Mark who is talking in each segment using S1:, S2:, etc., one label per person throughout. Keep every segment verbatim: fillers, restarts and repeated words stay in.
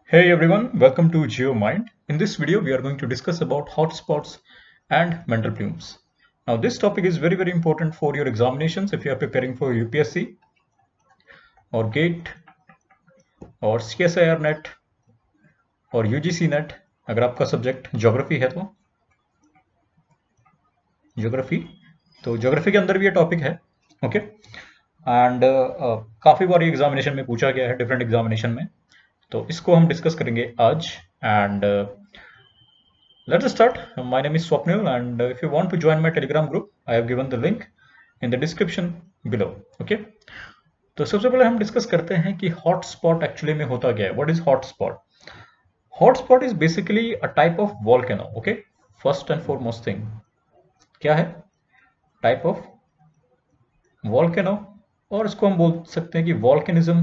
S1: Hey everyone, welcome to GeoMind. In this video, we are going to discuss about hotspots and mental plumes. Now, this topic is very very important for your examinations if you are preparing for U P S C or GATE or C S I R NET और U G C NET. अगर आपका subject geography है तो geography तो geography के अंदर भी ये टॉपिक है, ओके. एंड काफ़ी बार एग्जामिनेशन में पूछा गया है, डिफरेंट एग्जामिनेशन में, तो इसको हम डिस्कस करेंगे आज. And let's start. My name is Swapnil, and if you want to join my Telegram group, I have given the link in the description below. Okay. तो सबसे पहले हम डिस्कस करते हैं कि हॉटस्पॉट एक्चुअली में होता क्या है. What is hotspot? Hotspot is basically a type of volcano. Okay, first and foremost thing क्या है? टाइप ऑफ वॉल्केनो, और इसको हम बोल सकते हैं कि वॉल्केनिज्म.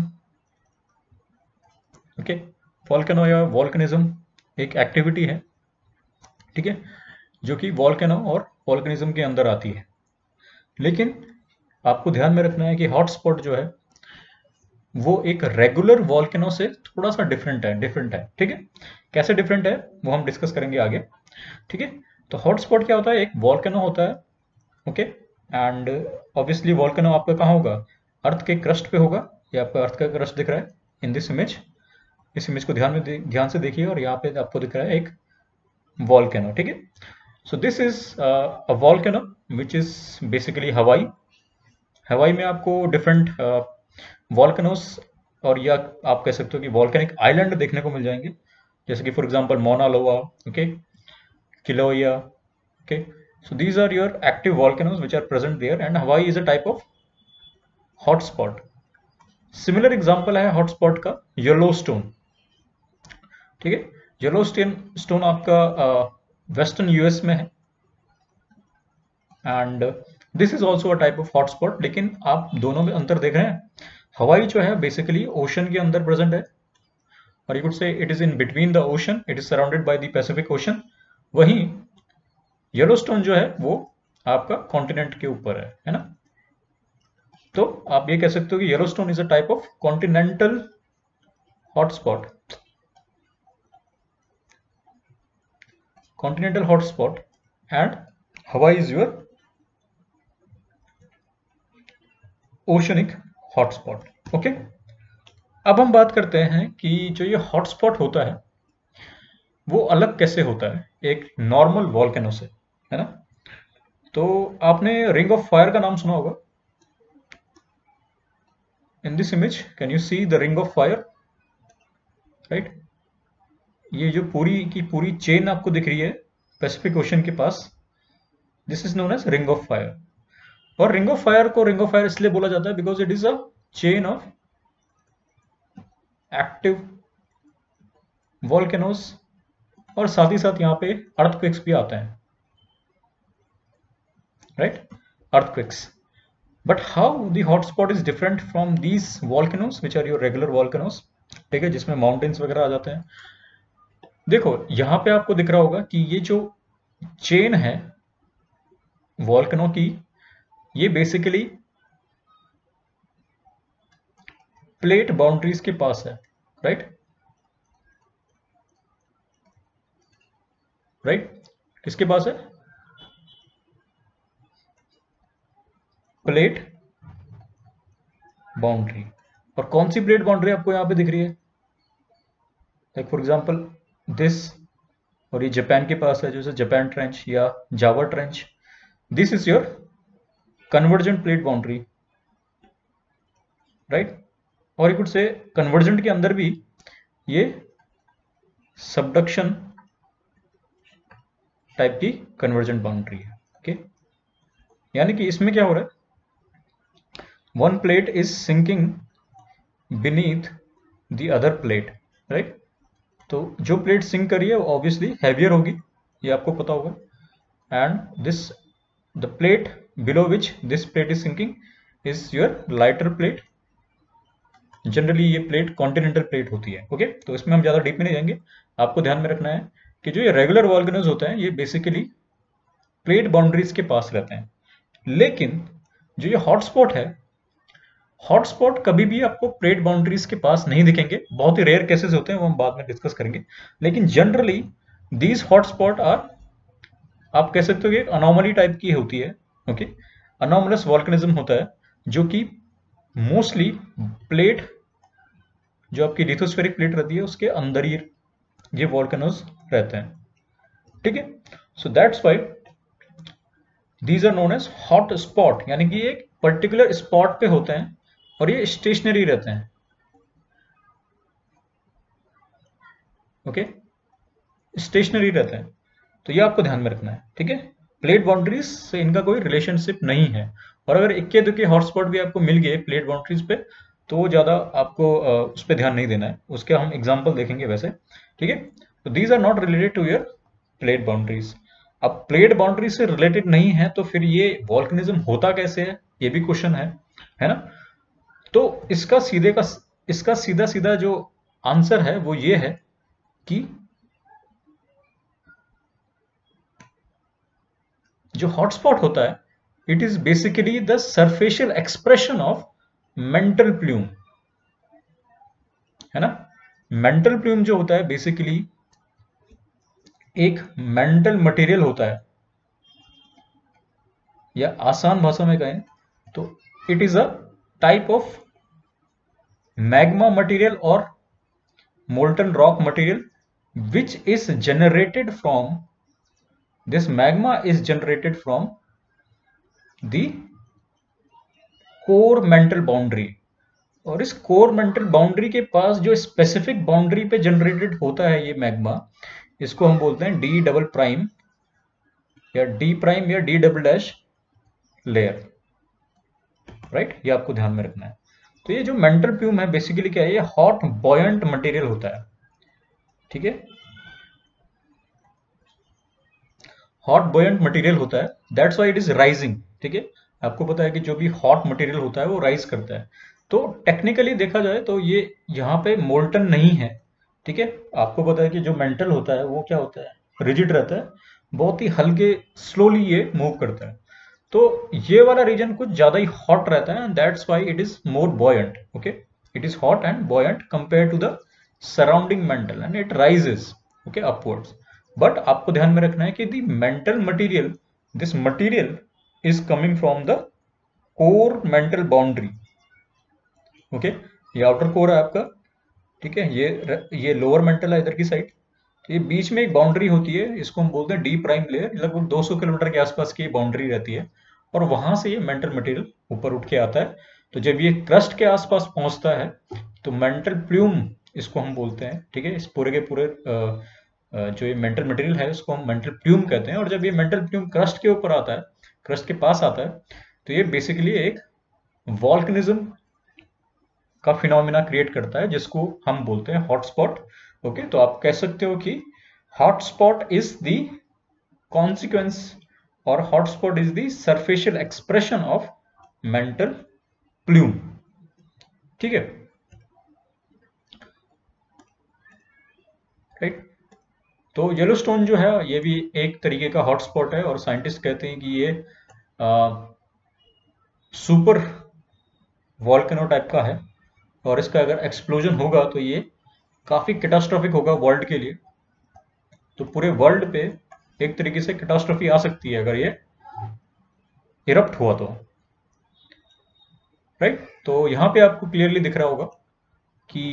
S1: ओके, वॉल्केनो या वॉल्केनिज्म एक एक्टिविटी है, ठीक है, जो कि वॉल्केनो और वॉल्केनिज्म के अंदर आती है. लेकिन आपको ध्यान में रखना है कि हॉटस्पॉट जो है वो एक रेगुलर वॉल्केनो से थोड़ा सा डिफरेंट है डिफरेंट है ठीक है. कैसे डिफरेंट है वो हम डिस्कस करेंगे आगे, ठीक है. तो हॉटस्पॉट क्या होता है? एक वॉल्केनो होता है, ओके. एंड ऑब्वियसली वॉल्केनो आपका कहाँ होगा? अर्थ के क्रस्ट पे होगा. ये आपका अर्थ का क्रस्ट दिख रहा है इन दिस इमेज. इस इमेज को ध्यान में ध्यान से देखिए, और यहाँ पे आपको दिख रहा है एक volcano, ठीक है. So this is a volcano which is basically हवाई. हवाई में आपको डिफरेंट वॉल्केनोस और या आप कह सकते हो कि वॉल्केनिक आइलैंड देखने को मिल जाएंगे, जैसे कि for example Mona Loa, okay, Kilauea, okay. So these are your active volcanoes which are present there, and Hawaii is a type of hotspot. Similar example है हॉटस्पॉट का येलोस्टोन, ठीक है. येलोस्टोन स्टोन आपका वेस्टर्न यूएस में है, and this is also a type of hotspot. लेकिन आप दोनों में अंतर देख रहे हैं. हवाई जो है बेसिकली ओशन के अंदर प्रेजेंट है, और you could say it is in between the ocean, it is surrounded by the Pacific Ocean. वहीं येलोस्टोन जो है वो आपका कॉन्टिनेंट के ऊपर है है ना. तो आप ये कह सकते हो कि Yellowstone is a type of continental hotspot. continental hotspot, and Hawaii is your oceanic hotspot. Okay, अब हम बात करते हैं कि जो ये हॉटस्पॉट होता है वो अलग कैसे होता है एक नॉर्मल वॉल्केनो से, है ना. तो आपने रिंग ऑफ फायर का नाम सुना होगा. In this image can you see the ring of fire, right. ये जो पूरी की पूरी चेन आपको दिख रही है पैसिफिक ओशन के पास, this is known as ring of fire. और रिंग ऑफ फायर को रिंग ऑफ फायर इसलिए बोला जाता है because it is a chain of active volcanoes, और साथ ही साथ यहाँ पे अर्थक्वेक्स भी आते हैं, right, earthquakes. But how the hotspot is different from these volcanoes which are your regular volcanoes, ठीक है, जिसमें माउंटेन्स वगैरह आ जाते हैं. देखो यहां पे आपको दिख रहा होगा कि ये जो चेन है वॉल्केनो की, ये बेसिकली प्लेट बाउंड्रीज के पास है, राइट राइट किसके पास है? Plate boundary. और कौन सी प्लेट बाउंड्री आपको यहां पे दिख रही है? लाइक फॉर एग्जांपल दिस, और ये जापान के पास है, जैसे जापान ट्रेंच या Java trench. This is your convergent plate boundary, right. और यू कुड से कन्वर्जेंट के अंदर भी ये सबडक्शन टाइप की कन्वर्जेंट बाउंड्री है, ओके. यानी कि इसमें क्या हो रहा है? One plate is sinking beneath the other plate, right. तो जो प्लेट सिंक कर रही है वो ऑब्वियसली हैवियर होगी, ये आपको पता होगा. And this the plate below which this plate is sinking is your lighter plate. Generally ये प्लेट कॉन्टिनेंटल प्लेट होती है, ओके. तो इसमें हम ज्यादा डीप में नहीं जाएंगे. आपको ध्यान में रखना है कि जो ये रेगुलर वॉल्केनोज होते हैं ये बेसिकली प्लेट बाउंड्रीज के पास रहते हैं. लेकिन जो ये हॉटस्पॉट है, हॉटस्पॉट कभी भी आपको प्लेट बाउंड्रीज के पास नहीं दिखेंगे, बहुत ही रेयर केसेस होते हैं, वो हम बाद में डिस्कस करेंगे। लेकिन जनरली दीज हॉटस्पॉट आर, आप कह सकते हो कि एक अनोमली टाइप की होती है। ओके, अनोमलस वॉल्केनिज्म होता है जो कि मोस्टली प्लेट, जो आपकी लिथोस्फेरिक प्लेट रहती है उसके अंदर ही ये वॉल्केनोज रहते हैं। ठीक है, so that's why these are known as hot spot, यानी कि एक पर्टिकुलर स्पॉट पे होते हैं और ये स्टेशनरी रहते हैं। ओके, स्टेशनरी रहते हैं, तो ये आपको ध्यान में रखना है। ठीक है, प्लेट बाउंड्रीज से इनका कोई रिलेशनशिप नहीं है। और अगर इक्के दुक्के हॉटस्पॉट भी आपको मिल गए प्लेट बाउंड्रीज पे, तो ज्यादा आपको अ, उस पर ध्यान नहीं देना है, उसके हम एग्जाम्पल देखेंगे वैसे। ठीक है, तो these are not related to your plate boundaries. अब प्लेट बाउंड्री से रिलेटेड नहीं है तो फिर ये वॉल्कनिज्म होता कैसे है, ये भी क्वेश्चन है है ना। तो इसका सीधे का इसका सीधा सीधा जो आंसर है वो ये है कि जो हॉटस्पॉट होता है, it is basically the surficial expression of mantle plume, है ना। मेंटल प्लूम जो होता है बेसिकली एक मेंटल मटेरियल होता है, या आसान भाषा में कहें तो it is a type of magma material और molten rock material which is generated from, this magma is generated from the core mantle boundary। और इस कोर मेंटल बाउंड्री के पास जो स्पेसिफिक बाउंड्री पे जनरेटेड होता है ये मैग्मा, इसको हम बोलते हैं डी डबल प्राइम या डी प्राइम या D double dash layer, right. ये आपको ध्यान में रखना है। तो ये जो मेंटल प्लूम है बेसिकली क्या है, ये हॉट बॉयंट मटेरियल होता है। ठीक है, हॉट बॉयंट मटेरियल होता है, that's why it is rising. ठीक है, आपको पता है कि जो भी हॉट मटेरियल होता है वो राइज करता है। तो टेक्निकली देखा जाए तो ये यहाँ पे मोल्टन नहीं है। ठीक है, आपको पता है कि जो मेंटल होता है वो क्या होता है, रिजिड रहता है, बहुत ही हल्के स्लोली ये मूव करता है। तो ये वाला रीजन कुछ ज्यादा ही हॉट रहता है, that's why it is more buoyant. Okay, it is hot and buoyant compare to the surrounding mantle and it rises okay upwards. But आपको ध्यान में रखना है कि the mantle material, this material is coming from the core mantle boundary. Okay, ये outer core है आपका। ठीक है, ये ये लोअर मेंटल है इधर की साइड। तो ये बीच में एक बाउंड्री होती है, इसको हम बोलते हैं डी प्राइम लेयर, लगभग दो सौ किलोमीटर के आसपास की बाउंड्री रहती है, और वहां से ये मेंटल मटेरियल ऊपर उठ के आता है। तो जब ये क्रस्ट के आसपास पहुंचता है तो मेंटल प्लूम इसको हम बोलते हैं। ठीक है, इस पूरे के पूरे आ, जो ये मेंटल मटेरियल है उसको हम मेंटल प्लूम कहते हैं। और जब ये मेंटल प्लूम क्रस्ट के ऊपर आता है, क्रस्ट के पास आता है, तो ये बेसिकली एक वॉल्कनिज्म का फिनोमिना क्रिएट करता है जिसको हम बोलते हैं हॉटस्पॉट। ओके, तो आप कह सकते हो कि हॉटस्पॉट इज द कॉन्सिक्वेंस और hotspot is the surficial expression of mantle plume. ठीक है, राइट। तो येलोस्टोन जो है ये भी एक तरीके का हॉटस्पॉट है, और साइंटिस्ट कहते हैं कि ये आ, सुपर वॉल्केनो टाइप का है, और इसका अगर एक्सप्लोजन होगा तो ये काफी कैटास्ट्रोफिक होगा वर्ल्ड के लिए। तो पूरे वर्ल्ड पे एक तरीके से कैटास्ट्रोफी आ सकती है अगर ये इरप्ट हुआ तो, राइट। तो यहां पे आपको क्लियरली दिख रहा होगा कि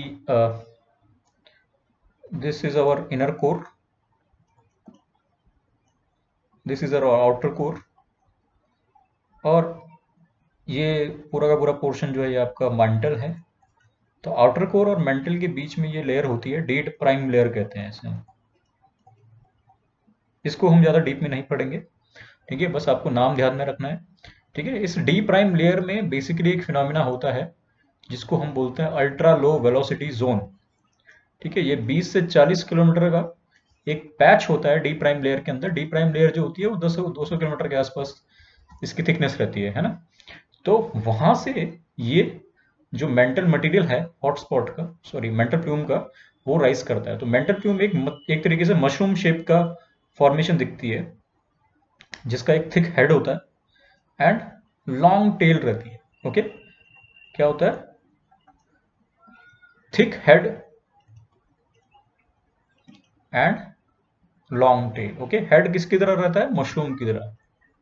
S1: this is our inner core, this is our outer core, और ये पूरा का पूरा पोर्शन जो है ये आपका मेंटल है। तो आउटर कोर और मेंटल के बीच में ये लेयर होती है, डी प्राइम लेयर कहते हैं इसे हम। इसको हम ज्यादा डीप में नहीं पढ़ेंगे। ठीक है, बस आपको नाम ध्यान में रखना है। ठीक है, इस डी प्राइम लेयर में बेसिकली एक फिनोमिना होता है जिसको हम बोलते हैं अल्ट्रा लो वेलोसिटी जोन। ठीक है, ये बीस से चालीस किलोमीटर का एक पैच होता है डी प्राइम लेयर के अंदर। डी प्राइम लेयर जो होती है वो दो सौ दो सौ किलोमीटर के आसपास इसकी थिकनेस रहती है है ना। तो वहां से ये जो मेंटल मटेरियल है हॉटस्पॉट का, सॉरी मेंटल प्लूम का, वो राइज करता है। तो मेंटल प्लूम एक एक तरीके से मशरूम शेप का फॉर्मेशन दिखती है, जिसका एक थिक हेड होता है एंड लॉन्ग टेल रहती है। ओके, क्या होता है, thick head and long tail. Okay, head किसकी तरह रहता है, मशरूम की तरह,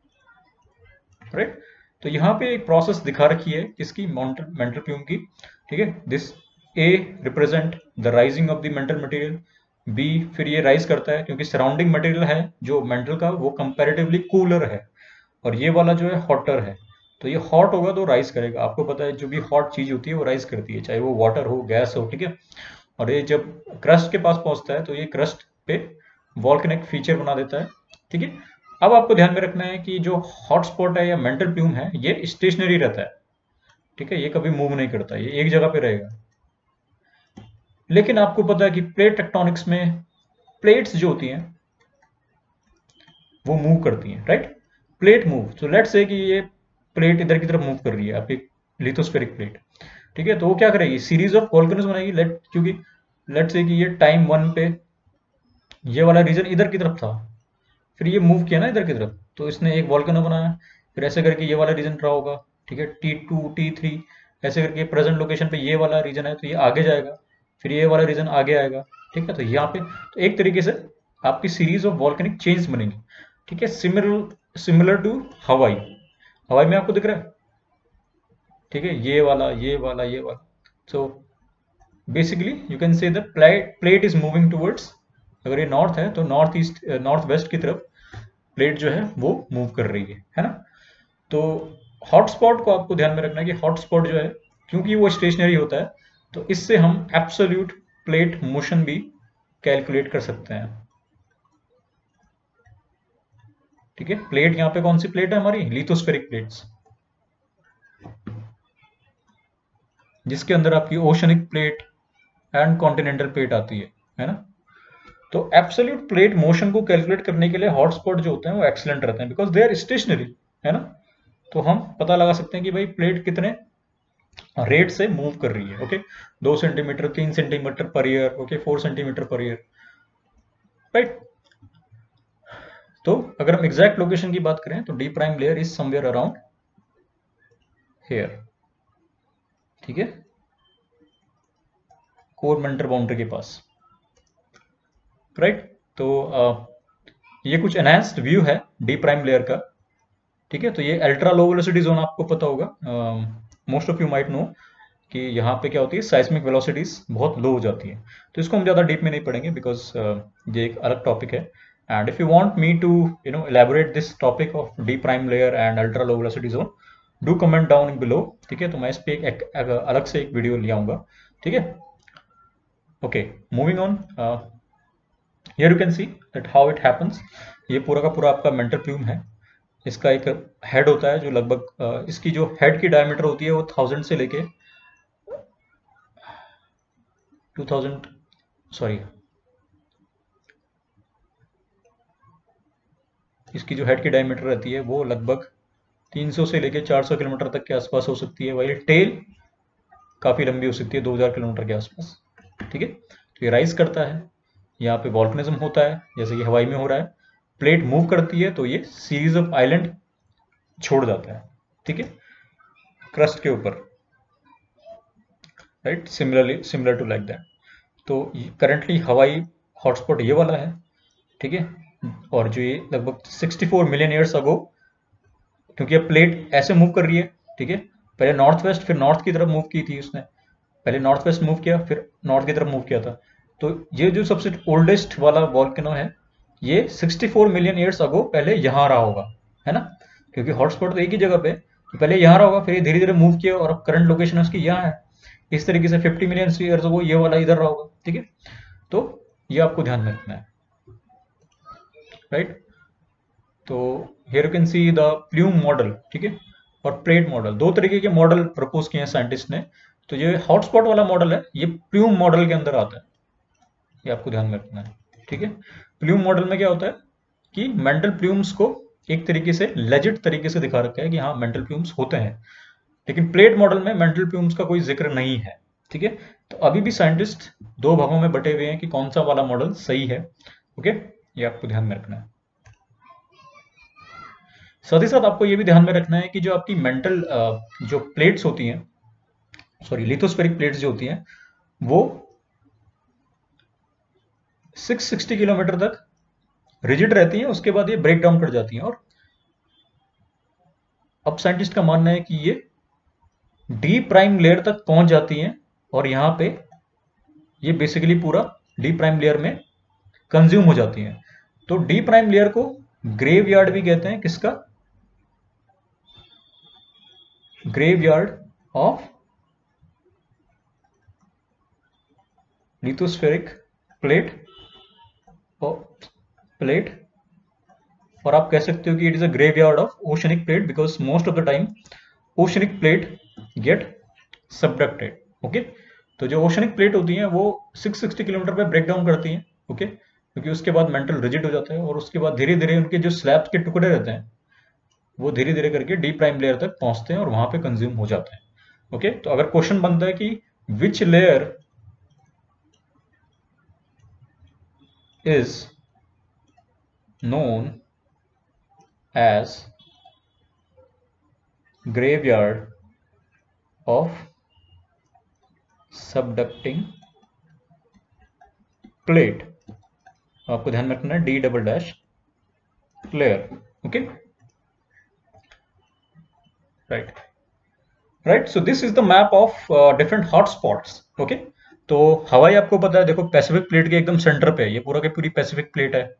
S1: राइट। तो यहाँ पे एक प्रोसेस दिखा रखी है किसकी, मेंटल प्लूम की, ठीक है। This A represent the rising of the mantle material, B फिर ये राइज करता है क्योंकि सराउंडिंग मटेरियल है जो मेंटल का वो कंपैरेटिवली कूलर है, और ये वाला जो है हॉटर है, तो ये हॉट होगा तो राइज करेगा। आपको पता है जो भी हॉट चीज होती है वो राइज करती है, चाहे वो वाटर हो, गैस हो, ठीक है। और ये जब क्रस्ट के पास पहुंचता है तो ये क्रस्ट पे वॉल्केनिक फीचर बना देता है, ठीक है। अब आपको ध्यान में रखना है कि जो हॉटस्पॉट है या मेंटल प्लूम है ये स्टेशनरी रहता है, ठीक है, ये कभी मूव नहीं करता, ये एक जगह पे रहेगा। लेकिन आपको पता है कि प्लेट टेक्टोनिक्स में प्लेट्स जो होती हैं वो मूव करती हैं, राइट। प्लेट मूव, तो लेट्स से कि ये प्लेट इधर की तरफ मूव कर रही है, आपकी लिथोस्फेरिक प्लेट, ठीक है। तो वो क्या करेगी, सीरीज ऑफ वॉल्केनोज बनाएगी, लेट क्योंकि लेट्स से कि ये टाइम वन पे ये वाला रीजन इधर की तरफ था, फिर ये मूव किया ना इधर की तरफ, तो इसने एक वॉल्केनो बनाया, फिर ऐसे करके ये वाला रीजन रहा होगा, ठीक है, टी टू टी थ्री ऐसे करके प्रेजेंट लोकेशन पे ये वाला रीजन है तो ये आगे जाएगा, फिर ये वाला रीजन आगे आएगा, ठीक है। तो यहाँ पे तो एक तरीके से आपकी सीरीज ऑफ वॉल्केनिक चेन्स बनेंगी, ठीक है। सिमिलर सिमिलर टू हवाई, हवाई में आपको दिख रहा है, ठीक है, ये वाला ये वाला ये वाला। So basically you can say the plate is moving towards, अगर ये नॉर्थ है तो नॉर्थ ईस्ट नॉर्थ वेस्ट की तरफ प्लेट जो है वो मूव कर रही है है ना। तो हॉटस्पॉट को आपको ध्यान में रखना है कि हॉटस्पॉट जो है क्योंकि वो स्टेशनरी होता है तो इससे हम एब्सोल्यूट प्लेट मोशन भी कैलकुलेट कर सकते हैं, ठीक है। प्लेट यहाँ पे कौन सी प्लेट है हमारी, लिथोस्फेरिक प्लेट्स, जिसके अंदर आपकी oceanic plate and continental plate आती है है ना। तो एब्सोल्यूट प्लेट मोशन को कैलकुलेट करने के लिए हॉटस्पॉट जो होते हैं वो एक्सीलेंट रहते हैं, बिकॉज दे आर स्टेशनरी, है ना। तो हम पता लगा सकते हैं कि भाई प्लेट कितने रेट से मूव कर रही है, ओके, दो सेंटीमीटर, तीन centimetre per year, okay, four centimetre per year, right. तो अगर हम एग्जैक्ट लोकेशन की बात करें तो D prime layer is somewhere around here, ठीक है, कोर मेंटर बाउंड्री के पास, राइट। तो आ, ये कुछ एनहांस्ड व्यू है डी प्राइम लेयर का, ठीक है। तो ये अल्ट्रा लो वेलोसिटी जोन आपको पता होगा, most of you might know कि यहाँ पे क्या होती है, साइस्मिक वेलोसिटीज बहुत लो हो जाती है, तो इसको हम ज़्यादा डीप में नहीं पढ़ेंगे बिकॉज uh, ये एक अलग टॉपिक है। And if you want me to you know elaborate this topic of D prime layer and ultra low velocity zone, do comment down below, ठीक है। तो मैं इस पे एक, एक, एक अलग से एक वीडियो ले आऊंगा, ठीक है। Okay, moving on, here you can see that how it happens. ये पूरा का पूरा आपका मेंटल प्लूम है, इसका एक हेड होता है जो लगभग uh, इसकी जो हेड की डायमीटर होती है वो थाउजेंड से लेके टू थाउजेंड सॉरी इसकी जो हेड की डायमीटर रहती है वो लगभग तीन सौ से लेके चार सौ किलोमीटर तक के आसपास हो सकती है, वही टेल काफ़ी लंबी हो सकती है दो हज़ार किलोमीटर के आसपास, ठीक है। तो ये राइज करता है, यहाँ पे वॉल्केनिज्म होता है जैसे कि हवाई में हो रहा है, प्लेट मूव करती है तो ये सीरीज ऑफ आइलैंड छोड़ जाता है, ठीक है, क्रस्ट के ऊपर, right, similarly similar to like that. तो करंटली हवाई हॉटस्पॉट ये वाला है, ठीक है। और जो ये लगभग sixty four million years ago, क्योंकि ये प्लेट ऐसे मूव कर रही है, ठीक है, पहले नॉर्थ वेस्ट फिर नॉर्थ की तरफ मूव की थी उसने, पहले नॉर्थ वेस्ट मूव किया फिर नॉर्थ की तरफ मूव किया था। तो ये जो सबसे ओल्डेस्ट वाला वॉल्केनो है ये sixty four million years ago पहले यहाँ रहा होगा, है ना, क्योंकि हॉटस्पॉट तो एक ही जगह पे, तो पहले यहाँ रहा होगा, फिर ये धीरे धीरे मूव किया और अब करंट लोकेशन उसकी यहाँ है। इस तरीके से फिफ्टी मिलियन ईयर्स अगो ये वाला इधर रहा होगा, ठीक है। तो ये आपको ध्यान में रखना है, राइट। तो here you can see the plume model, ठीक है, और प्लेट मॉडल, दो तरीके के मॉडल प्रपोज किए हैं साइंटिस्ट ने। तो ये हॉटस्पॉट वाला मॉडल है ये प्लूम मॉडल के अंदर आता है, ये आपको ध्यान में रखना है, ठीक है। प्लूम मॉडल में क्या होता है कि मेंटल प्लूम्स को एक तरीके से लेजिट तरीके से दिखा रखा है कि हाँ मेंटल प्लूम्स होते हैं, लेकिन प्लेट मॉडल में मेंटल प्लूम्स का कोई जिक्र नहीं है, ठीक है। तो अभी भी साइंटिस्ट दो भागों में बटे हुए हैं कि कौन सा वाला मॉडल सही है, ओके, ये आपको ध्यान में रखना है। साथ ही साथ आपको ये भी ध्यान में रखना है कि जो आपकी मेंटल जो प्लेट्स होती हैं सॉरी लिथोस्फेरिक प्लेट्स जो होती हैं वो छह सौ साठ किलोमीटर तक रिजिड रहती हैं, उसके बाद ये ब्रेक डाउन कर जाती हैं। और अब साइंटिस्ट का मानना है कि ये डी प्राइम लेयर तक पहुंच जाती हैं और यहाँ पे ये बेसिकली पूरा डी प्राइम लेयर में कंज्यूम हो जाती हैं। तो डी प्राइम लेयर को ग्रेवयार्ड भी कहते हैं। किसका? Graveyard of lithospheric plate plate और आप कह सकते हो कि it is a graveyard of oceanic plate because most of the time oceanic plate get subducted. Okay, तो जो ओशनिक प्लेट होती हैं वो छह सौ साठ किलोमीटर पे ब्रेक डाउन करती हैं। Okay okay? क्योंकि उसके बाद मेंटल रिजिड हो जाता है और उसके बाद धीरे धीरे उनके जो स्लैब्स के टुकड़े रहते हैं वो धीरे धीरे करके डी प्राइम लेयर तक पहुंचते हैं और वहां पे कंज्यूम हो जाते हैं। Okay okay? तो अगर क्वेश्चन बनता है कि which layer is known as graveyard of subducting plate, आपको ध्यान में रखना है D double dash layer. Okay, right right so this is the map of different hotspots. Okay, तो हवाई आपको पता है, देखो पैसिफिक प्लेट के एकदम सेंटर पे है, ये पूरा के पूरी पैसिफिक प्लेट है,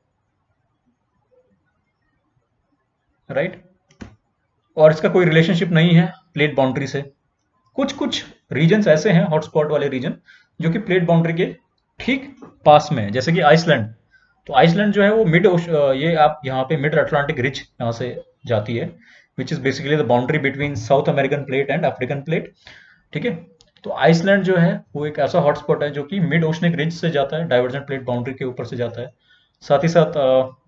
S1: राइट right? और इसका कोई रिलेशनशिप नहीं है प्लेट बाउंड्री से। कुछ कुछ रीजन्स ऐसे हैं हॉटस्पॉट वाले रीजन जो कि प्लेट बाउंड्री के ठीक पास में है, जैसे कि आइसलैंड। तो आइसलैंड जो है वो मिड ये आप यहाँ पे मिड अटलांटिक रिज यहाँ से जाती है, which is basically the boundary between South American plate and African plate. ठीक है, तो आइसलैंड जो है वो एक ऐसा हॉटस्पॉट है जो कि मिड ओशनिक रिज से जाता है, डाइवर्जेंट प्लेट बाउंड्री के ऊपर से जाता है। साथ ही साथ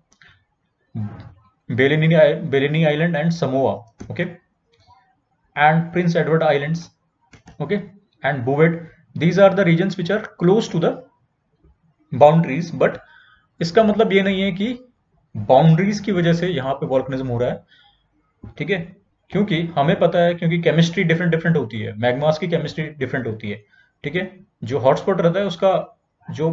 S1: Balleny Balleny island and Samoa, okay, and Prince Edward islands, okay, and Bouvet, these are the regions which are close to the boundaries, but इसका मतलब ये नहीं है कि बाउंड्रीज की वजह से यहाँ पे वॉल्कनिज्म हो रहा है। ठीक है, क्योंकि हमें पता है, क्योंकि केमिस्ट्री डिफरेंट डिफरेंट होती है, मैग्मास की केमिस्ट्री डिफरेंट होती है। ठीक है, जो हॉटस्पॉट रहता है उसका जो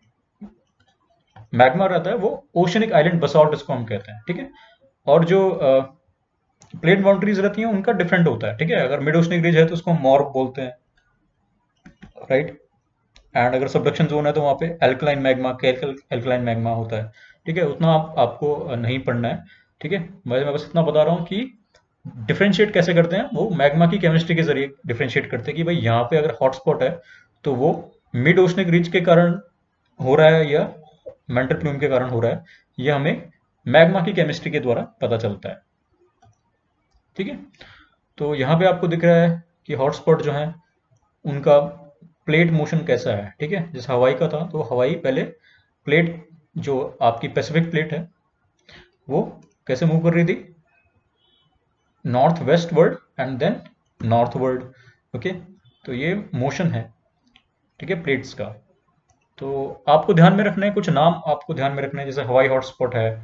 S1: मैग्मा रहता है वो ओशनिक आइलैंड बसाल्ट इसको हम कहते हैं। ठीक है, और जो प्लेट uh, बाउंड्रीज रहती हैं उनका डिफरेंट होता है। ठीक है, अगर मिड ओशनिक रिज है तो उसको हम मॉर्ब बोलते हैं, राइट right? एंड अगर सबडक्शन जोन है तो वहाँ पे एल्कलाइन मैग्मा, एल्कलाइन मैग्मा होता है। ठीक है, उतना आप, आपको नहीं पढ़ना है। ठीक है, मैं मैं बस इतना बता रहा हूँ कि डिफ्रेंशिएट कैसे करते हैं, वो मैग्मा की केमिस्ट्री के जरिए डिफ्रेंशिएट करते हैं कि भाई यहाँ पे अगर हॉटस्पॉट है तो वो मिड ओशनिक रिज के कारण हो रहा है या मेंटल प्लूम के कारण हो रहा है, ये हमें मैग्मा की केमिस्ट्री के द्वारा पता चलता है। ठीक है, तो यहाँ पे आपको दिख रहा है कि हॉटस्पॉट जो है उनका प्लेट मोशन कैसा है। ठीक है, जैसे हवाई का था, तो हवाई पहले प्लेट जो आपकी पैसिफिक प्लेट है वो कैसे मूव कर रही थी, northwestward and then northward. ओके, तो ये मोशन है, ठीक है, प्लेट्स का। तो आपको ध्यान में रखना है, कुछ नाम आपको ध्यान में रखना है, जैसे हवाई हॉटस्पॉट है,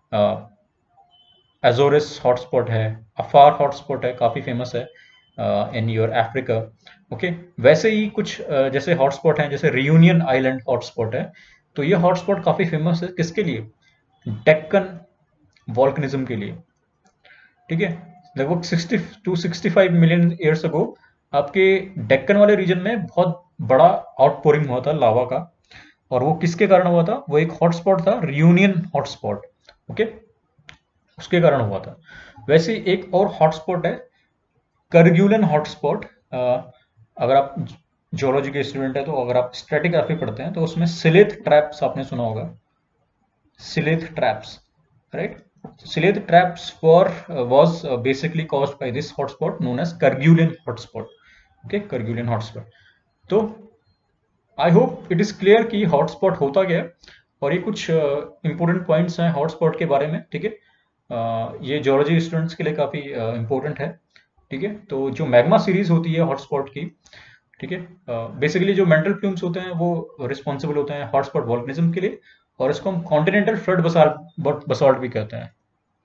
S1: एजोरिस हॉटस्पॉट है, अफार हॉटस्पॉट है, काफी फेमस है इन योर अफ्रीका। ओके, वैसे ही कुछ uh, जैसे हॉटस्पॉट हैं, जैसे रियूनियन आइलैंड हॉटस्पॉट है, तो ये हॉटस्पॉट काफी फेमस है किसके लिए, डेक्कन वॉल्कनिज्म के लिए। ठीक है, लगभग sixty two sixty five million years ago आपके डेक्कन वाले रीजन में बहुत बड़ा आउटपोरिंग हुआ था लावा का, और वो किसके कारण हुआ था, वो एक हॉटस्पॉट था, रियूनियन हॉटस्पॉट। ओके, उसके कारण हुआ था। वैसे एक और हॉटस्पॉट है करग्यूलन हॉटस्पॉट। अगर आप जियोलॉजी के स्टूडेंट है तो अगर आप स्ट्रेटिग्राफी पढ़ते हैं तो उसमें सिलिथ ट्रैप्स आपने सुना होगा, Sylhet traps, right. Sylhet traps for was basically caused by this hotspot known as Kerguelen hotspot. Okay, Kerguelen hotspot. तो I hope it is clear कि हॉटस्पॉट होता क्या है, और ये कुछ इंपॉर्टेंट uh, पॉइंट्स हैं हॉटस्पॉट के बारे में। ठीक है, uh, ये जियोलॉजी स्टूडेंट्स के लिए काफी इंपॉर्टेंट uh, है। ठीक है, तो जो मैग्मा सीरीज होती है हॉटस्पॉट की, ठीक है, बेसिकली जो मेंटल प्लूम्स होते हैं वो रिस्पॉन्सिबल होते हैं हॉटस्पॉट वॉल्कनिज्म के लिए, और इसको हम कॉन्टिनेंटल फ्लड बसाल्ट बसाल्ट भी कहते हैं,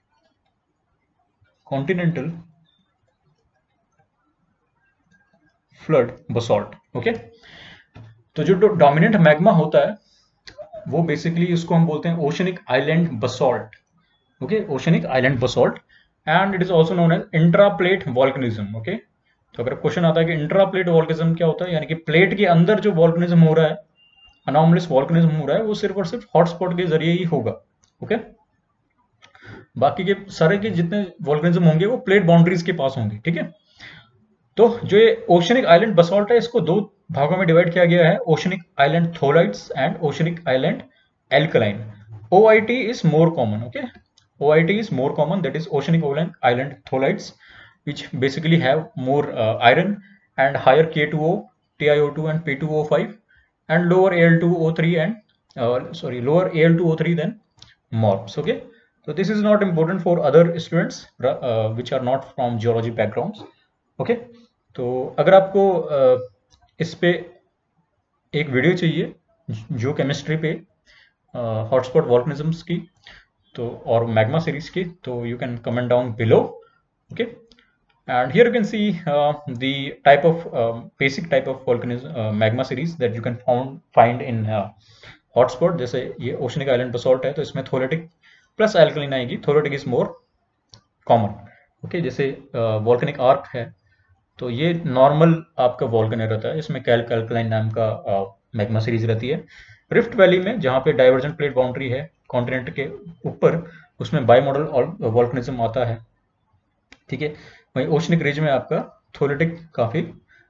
S1: कॉन्टिनेंटल फ्लड बसॉल्ट। ओके, तो जो डोमिनेंट मैग्मा होता है वो बेसिकली उसको हम बोलते हैं oceanic island basalt. Okay, oceanic island basalt, and it is also known as intraplate volcanism. Okay, तो अगर क्वेश्चन आता है कि इंट्राप्लेट वॉल्कनिज्म क्या होता है, यानी कि प्लेट के अंदर जो वॉल्कनिज्म हो रहा है, अनॉमलिस वॉल्कनिज्म हो रहा है, वो सिर्फ और सिर्फ हॉटस्पॉट के जरिए ही होगा। ओके, बाकी के सारे के जितने वॉल्कनिज्म होंगे वो प्लेट बाउंड्रीज के पास होंगे। ठीक है, तो जो ये ओशनिक आइलैंड बसॉल्ट है इसको दो भागों में डिवाइड किया गया है, oceanic island tholeiites and oceanic island alkaline. O I T is more common. Okay, O I T is more common, that is oceanic island tholites, which basically have more uh, iron and higher K two O, T I O two and P two O five, and lower A L two O three and uh, sorry lower A L two O three than morbs. Okay, so this is not important for other students uh, which are not from geology backgrounds. Okay, तो अगर आपको uh, इस पे एक video चाहिए जो chemistry पे hotspot uh, वॉल्कनिज्म्स की तो और मैग्मा सीरीज की, तो you can comment down below. Okay, and here you can see the type of basic type of volcanism magma series that you can found find in hotspot. जैसे ये oceanic island बसॉल्ट है तो इसमें थोलेटिक plus alkaline आएगी, tholeiitic is more common. Okay, जैसे volcanic uh, arc है तो ये नॉर्मल आपका वॉल्कन रहता है, इसमें कैल्क एल्कलाइन नाम का मैग्मा uh, सीरीज रहती है। रिफ्ट वैली में जहाँ पे डाइवर्जेंट प्लेट बाउंड्री है कॉन्टिनेंट के ऊपर, उसमें बाई मॉडल वॉल्कनिज्म आता है। ठीक है, वहीं ओशनिक रिज में आपका थोलेटिक काफी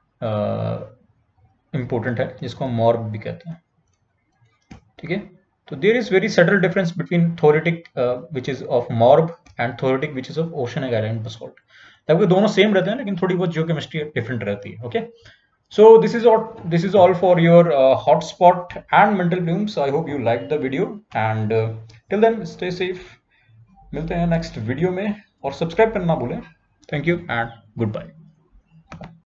S1: इंपॉर्टेंट है, जिसको हम मॉर्ब भी कहते हैं। ठीक है, तो there is very subtle difference between tholeiitic which is of MORB and tholeiitic which is of oceanic island basalt. तब दोनों सेम रहते हैं लेकिन थोड़ी बहुत जियोकेमिस्ट्री डिफरेंट रहती है। Okay, so this is all this is all for your uh, hotspot and mental plumes. I hope you liked the video, and uh, till then stay safe. मिलते हैं नेक्स्ट वीडियो में, और subscribe करना ना भूलें। Thank you and good bye.